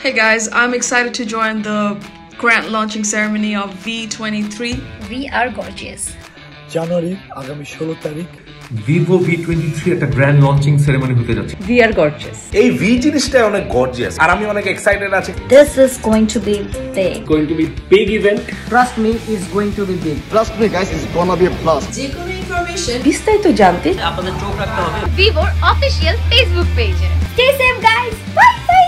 Hey guys, I'm excited to join the grand launching ceremony of V23. We are gorgeous. January আগামী 16 তারিখ vivo V23 একটা grand launching ceremony হতে যাচ্ছে। We are gorgeous. এই V জিনিসটা অনেক gorgeous আর আমি অনেক এক্সাইটেড আছি। This is going to be big. Going to be big event. Trust me, it's going to be big. Trust me guys, it's gonna be a blast. যে কোনো information বিস্তারিত জানতে আপনাদের চোখ রাখতে হবে Vivo official Facebook page. Stay safe guys. Bye bye.